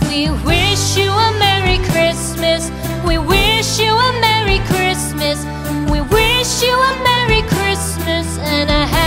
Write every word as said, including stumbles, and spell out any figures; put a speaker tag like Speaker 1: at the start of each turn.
Speaker 1: We wish you a Merry Christmas. We wish you a Merry Christmas. We wish you a Merry Christmas and a